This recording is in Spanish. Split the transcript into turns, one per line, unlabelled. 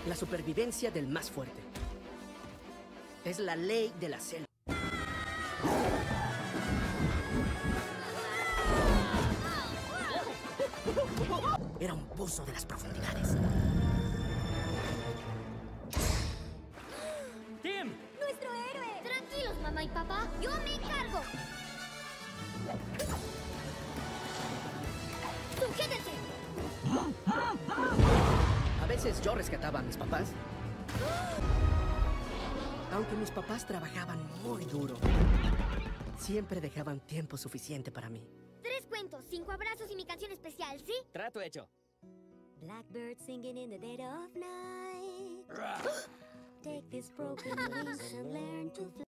La supervivencia del más fuerte. Es la ley de la selva. Era un pozo de las profundidades.
¡Tim!
¡Nuestro héroe! Tranquilos, mamá y papá. ¡Yo me encargo! ¡Sujétense!
A veces yo rescataba a mis papás. Aunque mis papás trabajaban muy duro, siempre dejaban tiempo suficiente para mí.
3 cuentos, 5 abrazos y mi canción especial, ¿sí?
Trato hecho.
Blackbird singing in the dead of night. Take this broken wings and learn to fly.